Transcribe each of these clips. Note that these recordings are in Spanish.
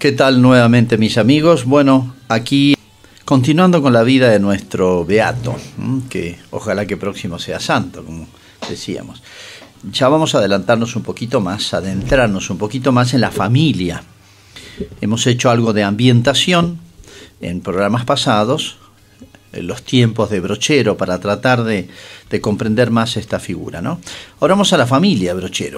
¿Qué tal nuevamente, mis amigos? Bueno, aquí continuando con la vida de nuestro beato, que ojalá que próximo sea santo, como decíamos. Ya vamos a adelantarnos un poquito más, adentrarnos un poquito más en la familia. Hemos hecho algo de ambientación en programas pasados, en los tiempos de Brochero, para tratar de comprender más esta figura, ¿no? Ahora vamos a la familia Brochero.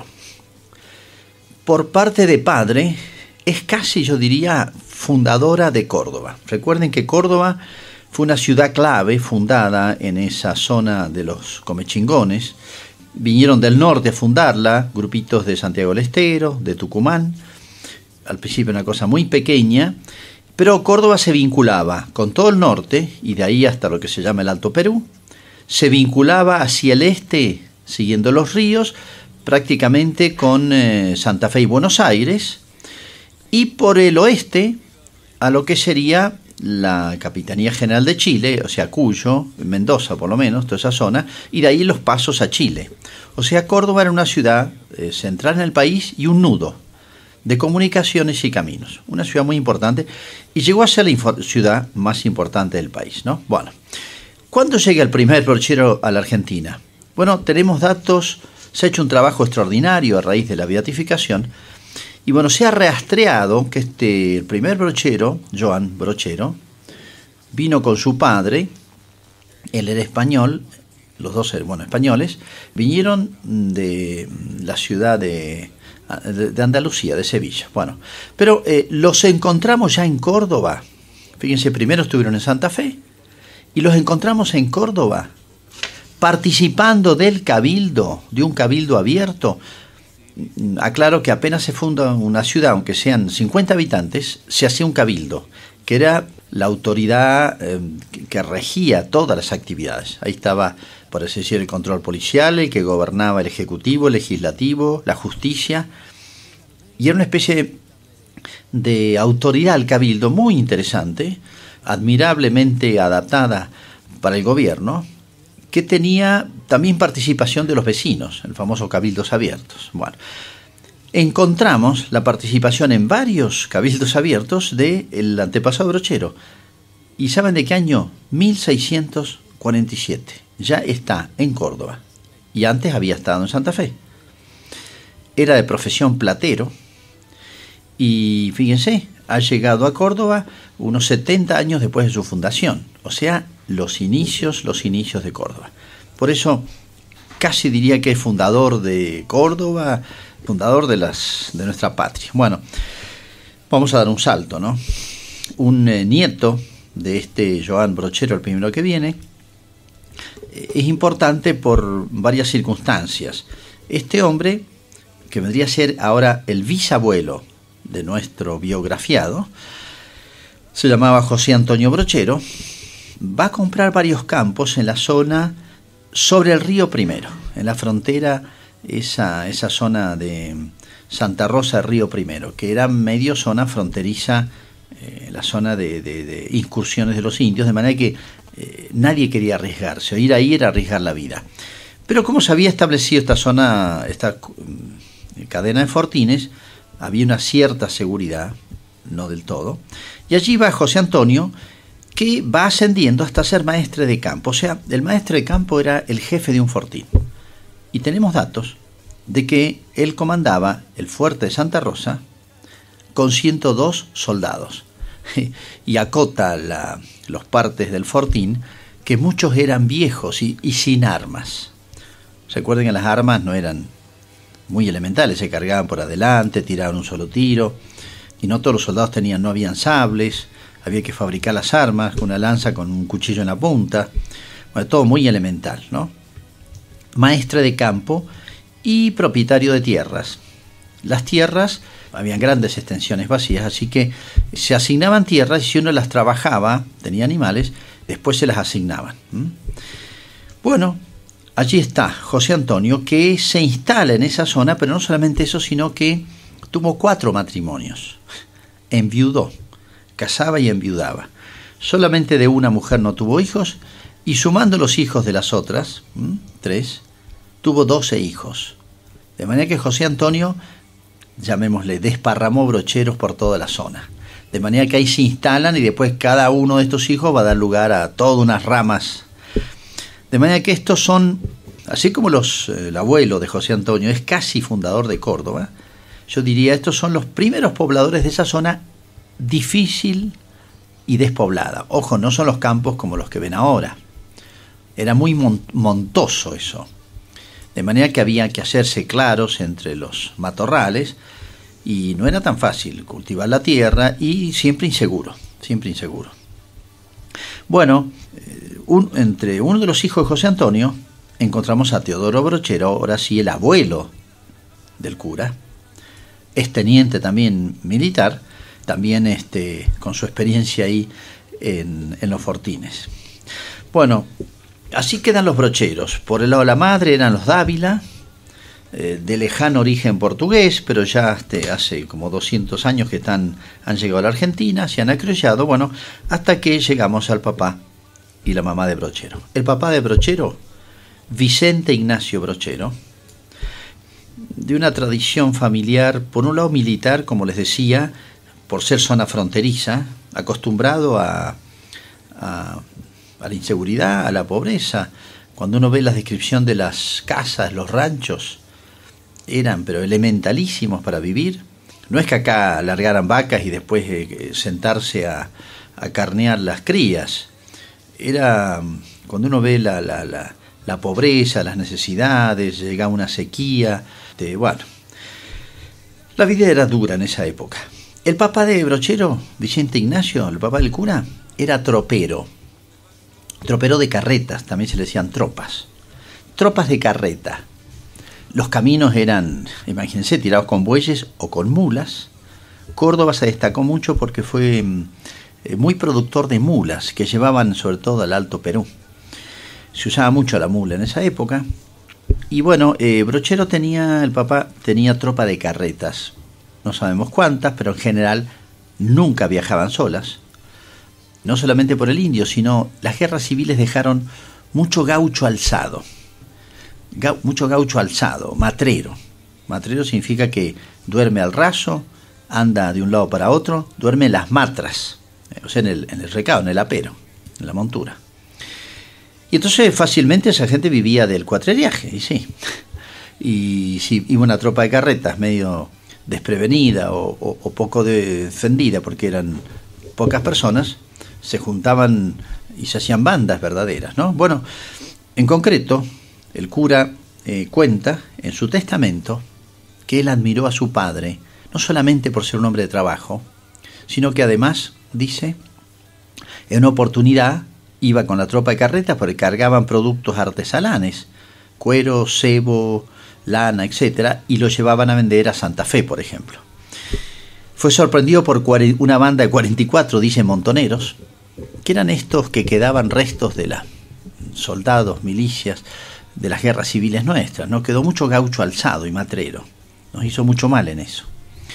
Por parte de padre, es casi, yo diría, fundadora de Córdoba. Recuerden que Córdoba fue una ciudad clave fundada en esa zona de los Comechingones. Vinieron del norte a fundarla, grupitos de Santiago del Estero, de Tucumán. Al principio una cosa muy pequeña, pero Córdoba se vinculaba con todo el norte, y de ahí hasta lo que se llama el Alto Perú. Se vinculaba hacia el este, siguiendo los ríos, prácticamente con Santa Fe y Buenos Aires, y por el oeste a lo que sería la Capitanía General de Chile, o sea, Cuyo, Mendoza por lo menos, toda esa zona, y de ahí los pasos a Chile. O sea, Córdoba era una ciudad central en el país y un nudo de comunicaciones y caminos. Una ciudad muy importante, y llegó a ser la ciudad más importante del país, ¿no? Bueno, ¿cuándo llega el primer brochero a la Argentina? Bueno, tenemos datos, se ha hecho un trabajo extraordinario a raíz de la beatificación. Y bueno, se ha rastreado que el primer brochero, Joan Brochero, vino con su padre. Él era español, los dos eran españoles, vinieron de la ciudad de Andalucía, de Sevilla. Bueno, pero los encontramos ya en Córdoba. Fíjense, primero estuvieron en Santa Fe y los encontramos en Córdoba, participando del cabildo, de un cabildo abierto. Aclaro que apenas se funda una ciudad, aunque sean 50 habitantes, se hacía un cabildo, que era la autoridad que regía todas las actividades. Ahí estaba, por así decir, el control policial, el que gobernaba el ejecutivo, el legislativo, la justicia, y era una especie de autoridad al cabildo muy interesante, admirablemente adaptada para el gobierno, que tenía también participación de los vecinos, el famoso cabildos abiertos. Bueno, encontramos la participación en varios cabildos abiertos del antepasado Brochero. ¿Y saben de qué año? 1647. Ya está en Córdoba. Y antes había estado en Santa Fe. Era de profesión platero. Y fíjense, ha llegado a Córdoba unos 70 años después de su fundación. O sea, los inicios de Córdoba. Por eso casi diría que es fundador de Córdoba, fundador de nuestra patria. Bueno, vamos a dar un salto, ¿no? Un nieto de este Joan Brochero, el primero que viene, es importante por varias circunstancias. Este hombre, que vendría a ser ahora el bisabuelo de nuestro biografiado, se llamaba José Antonio Brochero, va a comprar varios campos en la zona sobre el río Primero, en la frontera, esa zona de Santa Rosa, Río Primero, que era medio zona fronteriza, la zona de incursiones de los indios, de manera que nadie quería arriesgarse, ir ahí era arriesgar la vida. Pero como se había establecido esta zona, esta cadena de fortines, había una cierta seguridad, no del todo, y allí va José Antonio, que va ascendiendo hasta ser maestre de campo. O sea, el maestre de campo era el jefe de un fortín. Y tenemos datos de que él comandaba el fuerte de Santa Rosa con 102 soldados. Y acota los partes del fortín, que muchos eran viejos y sin armas. Recuerden que las armas no eran muy elementales, se cargaban por adelante, tiraban un solo tiro, y no todos los soldados no habían sables. Había que fabricar las armas con una lanza con un cuchillo en la punta. Bueno, todo muy elemental, ¿no? Maestre de campo y propietario de tierras. Las tierras, habían grandes extensiones vacías, así que se asignaban tierras y si uno las trabajaba, tenía animales, después se las asignaban. Bueno, allí está José Antonio, que se instala en esa zona, pero no solamente eso, sino que tuvo 4 matrimonios. Enviudó. Casaba y enviudaba. Solamente de una mujer no tuvo hijos, y sumando los hijos de las otras, 3, tuvo 12 hijos. De manera que José Antonio, llamémosle, desparramó brocheros por toda la zona. De manera que ahí se instalan y después cada uno de estos hijos va a dar lugar a todas unas ramas. De manera que estos son, así como el abuelo de José Antonio es casi fundador de Córdoba, yo diría estos son los primeros pobladores de esa zona difícil y despoblada. Ojo, no son los campos como los que ven ahora. Era muy montoso eso. De manera que había que hacerse claros entre los matorrales y no era tan fácil cultivar la tierra y siempre inseguro, siempre inseguro. Bueno, entre uno de los hijos de José Antonio encontramos a Teodoro Brochero, ahora sí el abuelo del cura, es teniente también militar, también con su experiencia ahí en los fortines. Bueno, así quedan los Brocheros. Por el lado de la madre eran los Dávila, de lejano origen portugués, pero ya hace como 200 años que han llegado a la Argentina, se han acriollado, bueno, hasta que llegamos al papá y la mamá de Brochero. El papá de Brochero, Vicente Ignacio Brochero, de una tradición familiar, por un lado militar, como les decía, por ser zona fronteriza, acostumbrado a la inseguridad, a la pobreza. Cuando uno ve la descripción de las casas, los ranchos, eran pero elementalísimos para vivir. No es que acá largaran vacas y después sentarse a carnear las crías. Era, cuando uno ve la pobreza, las necesidades, llegaba una sequía, bueno, la vida era dura en esa época. El papá de Brochero, Vicente Ignacio, el papá del cura, era tropero de carretas, también se le decían tropas de carreta. Los caminos eran, imagínense, tirados con bueyes o con mulas. Córdoba se destacó mucho porque fue muy productor de mulas que llevaban sobre todo al Alto Perú. Se usaba mucho la mula en esa época. Y bueno, Brochero el papá tenía tropa de carretas. No sabemos cuántas, pero en general nunca viajaban solas. No solamente por el indio, sino las guerras civiles dejaron mucho gaucho alzado. Mucho gaucho alzado, matrero. Matrero significa que duerme al raso, anda de un lado para otro, duerme en las matras, o sea, en el recado, en el apero, en la montura. Y entonces fácilmente esa gente vivía del cuatreriaje, y sí. Y si iba una tropa de carretas medio desprevenida o poco defendida, porque eran pocas personas, se juntaban y se hacían bandas verdaderas, ¿no? Bueno, en concreto, el cura cuenta en su testamento que él admiró a su padre, no solamente por ser un hombre de trabajo, sino que además, dice, en una oportunidad iba con la tropa de carretas porque cargaban productos artesanales, cuero, cebo, lana, etcétera, y lo llevaban a vender a Santa Fe, por ejemplo. Fue sorprendido por una banda de 44, dicen montoneros, que eran estos que quedaban restos de los soldados, milicias, de las guerras civiles nuestras, ¿no? Quedó mucho gaucho alzado y matrero. Nos hizo mucho mal en eso.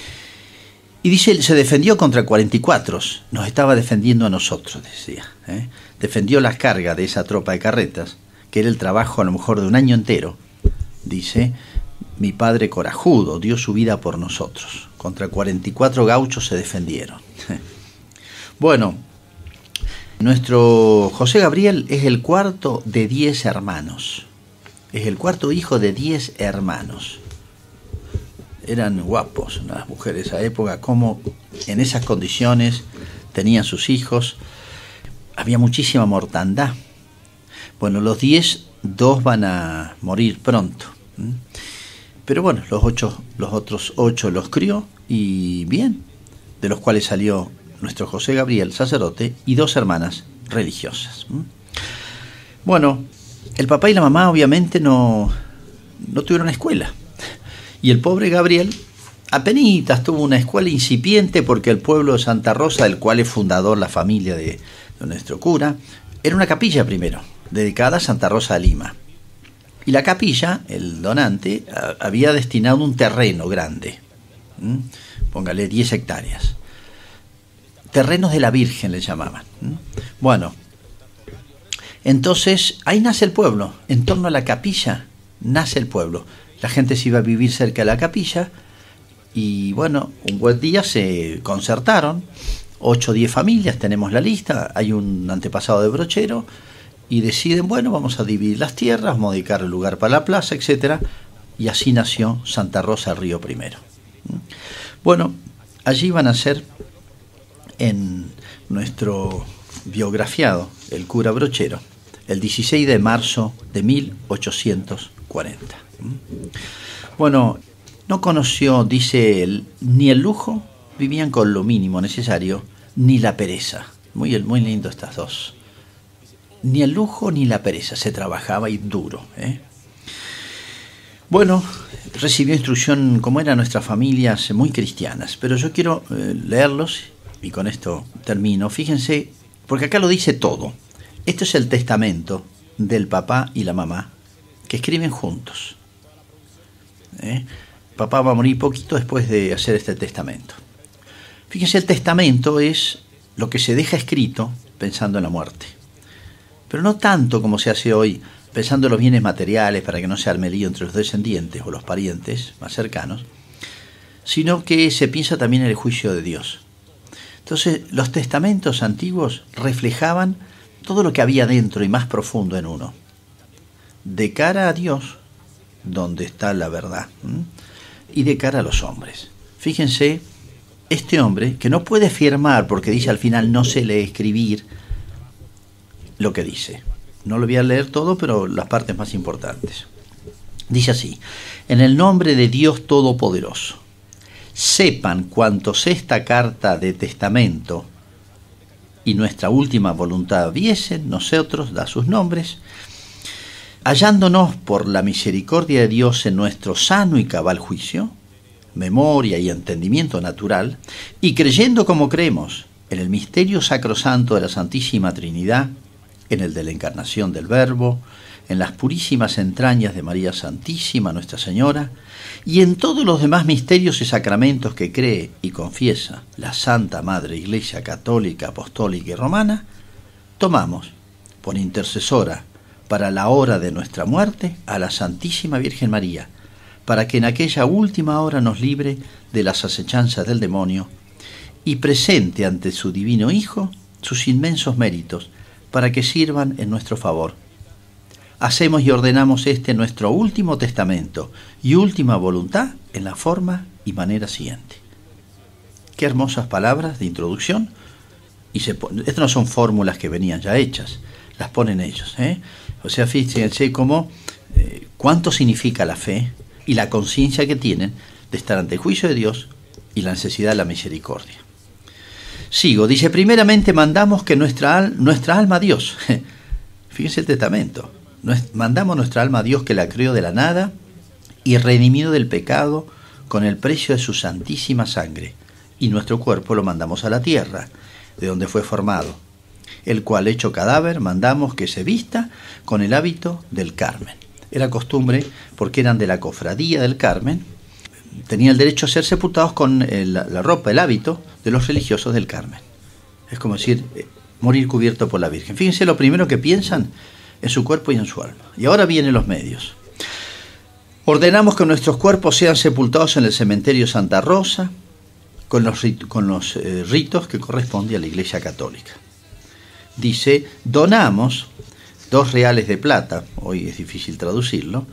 Y dice, se defendió contra 44, nos estaba defendiendo a nosotros, decía. Defendió las cargas de esa tropa de carretas, que era el trabajo a lo mejor de un año entero. Dice, mi padre corajudo dio su vida por nosotros. Contra 44 gauchos se defendieron. Bueno, nuestro José Gabriel es el cuarto de 10 hermanos. Es el cuarto hijo de 10 hermanos. Eran guapos las mujeres de esa época, como en esas condiciones tenían sus hijos. Había muchísima mortandad. Bueno, los 10, 2 van a morir pronto. Pero bueno, los otros 8 los crió y bien, de los cuales salió nuestro José Gabriel, sacerdote, y 2 hermanas religiosas. Bueno, el papá y la mamá obviamente no tuvieron escuela. Y el pobre Gabriel apenitas tuvo una escuela incipiente porque el pueblo de Santa Rosa, del cual es fundador la familia de nuestro cura, era una capilla primero, dedicada a Santa Rosa de Lima. Y la capilla, el donante, había destinado un terreno grande, póngale 10 hectáreas. Terrenos de la Virgen le llamaban. Bueno, entonces ahí nace el pueblo, en torno a la capilla nace el pueblo. La gente se iba a vivir cerca de la capilla y bueno, un buen día se concertaron 8 o 10 familias, tenemos la lista, hay un antepasado de Brochero, y deciden, bueno, vamos a dividir las tierras, vamos a dedicar el lugar para la plaza, etcétera, y así nació Santa Rosa Río Primero. Bueno, allí van a ser, en nuestro biografiado, el cura Brochero, el 16 de marzo de 1840. Bueno, no conoció, dice él, ni el lujo, vivían con lo mínimo necesario, ni la pereza. Muy lindo estas dos. Ni el lujo ni la pereza, se trabajaba y duro. Bueno, recibió instrucción, como eran nuestras familias, muy cristianas, pero yo quiero leerlos, y con esto termino. Fíjense, porque acá lo dice todo. Este es el testamento del papá y la mamá, que escriben juntos. Papá va a morir poquito después de hacer este testamento. Fíjense, el testamento es lo que se deja escrito pensando en la muerte. Pero no tanto como se hace hoy, pensando en los bienes materiales para que no se arme lío entre los descendientes o los parientes más cercanos, sino que se piensa también en el juicio de Dios. Entonces, los testamentos antiguos reflejaban todo lo que había dentro y más profundo en uno, de cara a Dios, donde está la verdad, y de cara a los hombres. Fíjense, este hombre, que no puede firmar porque dice al final no se lee escribir lo que dice. No lo voy a leer todo, pero las partes más importantes. Dice así: en el nombre de Dios Todopoderoso, sepan cuantos esta carta de testamento y nuestra última voluntad viesen, nosotros, da sus nombres, hallándonos por la misericordia de Dios en nuestro sano y cabal juicio, memoria y entendimiento natural, y creyendo como creemos en el misterio sacrosanto de la Santísima Trinidad, en el de la encarnación del Verbo, en las purísimas entrañas de María Santísima, Nuestra Señora, y en todos los demás misterios y sacramentos que cree y confiesa la Santa Madre Iglesia Católica, Apostólica y Romana, tomamos por intercesora para la hora de nuestra muerte a la Santísima Virgen María, para que en aquella última hora nos libre de las acechanzas del demonio y presente ante su divino Hijo sus inmensos méritos, para que sirvan en nuestro favor. Hacemos y ordenamos este nuestro último testamento y última voluntad en la forma y manera siguiente. Qué hermosas palabras de introducción. Estas no son fórmulas que venían ya hechas, las ponen ellos. O sea, fíjense cómo, cuánto significa la fe y la conciencia que tienen de estar ante el juicio de Dios y la necesidad de la misericordia. Sigo, dice, primeramente mandamos que nuestra alma a Dios, fíjense el testamento, mandamos nuestra alma a Dios que la creó de la nada y redimido del pecado con el precio de su santísima sangre, y nuestro cuerpo lo mandamos a la tierra, de donde fue formado, el cual hecho cadáver mandamos que se vista con el hábito del Carmen. Era costumbre, porque eran de la cofradía del Carmen, tenían el derecho a ser sepultados con la ropa, el hábito de los religiosos del Carmen. Es como decir, morir cubierto por la Virgen. Fíjense lo primero que piensan en su cuerpo y en su alma. Y ahora vienen los medios. Ordenamos que nuestros cuerpos sean sepultados en el cementerio Santa Rosa, con los ritos que corresponden a la Iglesia Católica. Dice, donamos 2 reales de plata, hoy es difícil traducirlo,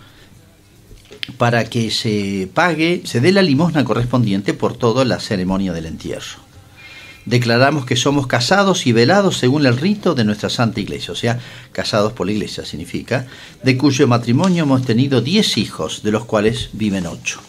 para que se dé la limosna correspondiente por toda la ceremonia del entierro. Declaramos que somos casados y velados según el rito de nuestra Santa Iglesia, o sea, casados por la Iglesia significa, de cuyo matrimonio hemos tenido 10 hijos, de los cuales viven 8.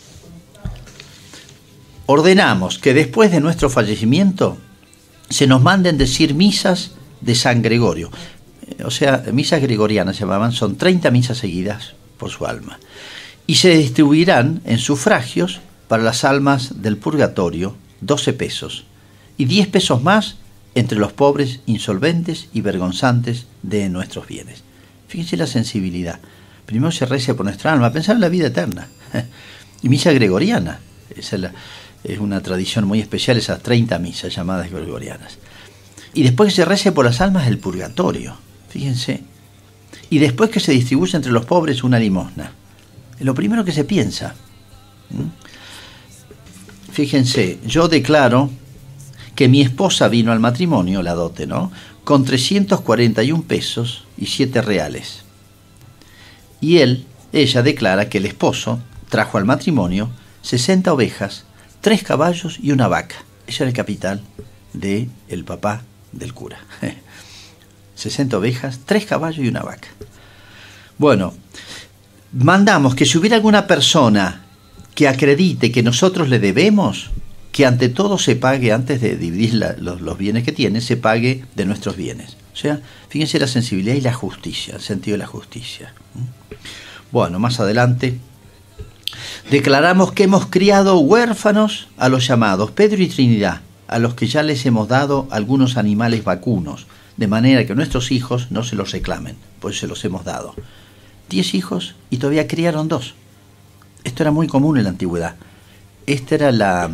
Ordenamos que después de nuestro fallecimiento se nos manden decir misas de San Gregorio, o sea, misas gregorianas se llamaban, son 30 misas seguidas por su alma, y se distribuirán en sufragios para las almas del purgatorio 12 pesos, y 10 pesos más entre los pobres, insolventes y vergonzantes de nuestros bienes. Fíjense la sensibilidad. Primero se reza por nuestra alma, pensar en la vida eterna. Y misa gregoriana. Es una tradición muy especial, esas 30 misas llamadas gregorianas. Y después que se rece por las almas del purgatorio. Fíjense. Y después que se distribuye entre los pobres una limosna. Es lo primero que se piensa. Fíjense, yo declaro que mi esposa vino al matrimonio, la dote, ¿no?, con 341 pesos y 7 reales. Y ella declara que el esposo trajo al matrimonio 60 ovejas, 3 caballos y una vaca. Ese era el capital del papá del cura. 60 ovejas, 3 caballos y una vaca. Bueno, mandamos que si hubiera alguna persona que acredite que nosotros le debemos, que ante todo se pague, antes de dividir los bienes que tiene, se pague de nuestros bienes. O sea, fíjense la sensibilidad y la justicia, el sentido de la justicia. Bueno, más adelante declaramos que hemos criado huérfanos a los llamados Pedro y Trinidad, a los que ya les hemos dado algunos animales vacunos, de manera que nuestros hijos no se los reclamen, pues se los hemos dado. 10 hijos y todavía criaron 2. Esto era muy común en la antigüedad. Esta era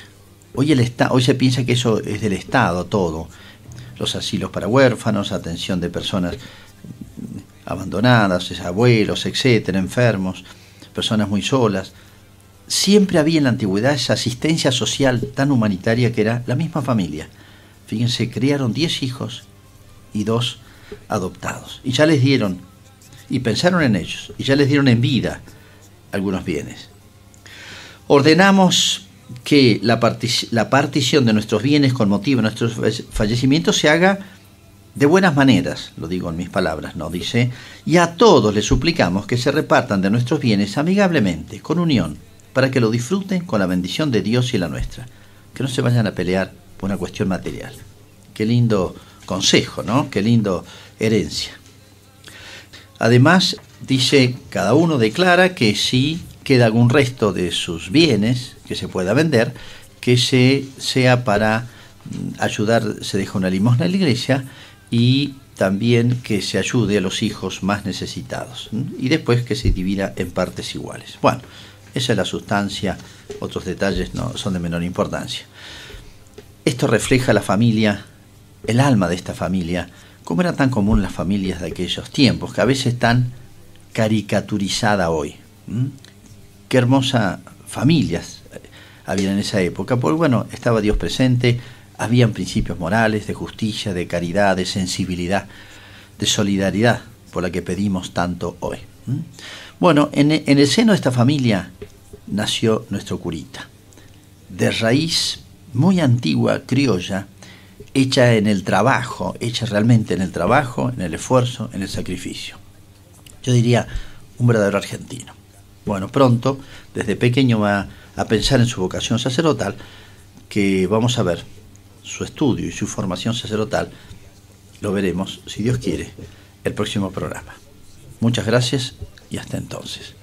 hoy se piensa que eso es del Estado todo. Los asilos para huérfanos, atención de personas abandonadas, abuelos, etcétera, enfermos, personas muy solas. Siempre había en la antigüedad esa asistencia social tan humanitaria que era la misma familia. Fíjense, criaron 10 hijos y 2 adoptados. Y ya les dieron, y pensaron en ellos, y ya les dieron en vida algunos bienes. Ordenamos que la partición de nuestros bienes con motivo de nuestros fallecimientos se haga de buenas maneras, lo digo en mis palabras, ¿no? Dice, y a todos les suplicamos que se repartan de nuestros bienes amigablemente, con unión, para que lo disfruten con la bendición de Dios y la nuestra. Que no se vayan a pelear por una cuestión material. Qué lindo consejo, ¿no? Qué lindo herencia. Además, dice, cada uno declara que si queda algún resto de sus bienes que se pueda vender, que sea para ayudar, se deja una limosna en la iglesia, y también que se ayude a los hijos más necesitados, y después que se divida en partes iguales. Bueno, esa es la sustancia, otros detalles no son de menor importancia. Esto refleja la familia, el alma de esta familia, como era tan común las familias de aquellos tiempos, que a veces tan caricaturizada hoy. Qué hermosas familias había en esa época, porque bueno, estaba Dios presente, habían principios morales, de justicia, de caridad, de sensibilidad, de solidaridad, por la que pedimos tanto hoy. Bueno, en el seno de esta familia nació nuestro curita, de raíz muy antigua, criolla, hecha en el trabajo, hecha realmente en el trabajo, en el esfuerzo, en el sacrificio. Yo diría, un verdadero argentino. Bueno, pronto, desde pequeño va a pensar en su vocación sacerdotal, que vamos a ver su estudio y su formación sacerdotal, lo veremos, si Dios quiere, el próximo programa. Muchas gracias y hasta entonces.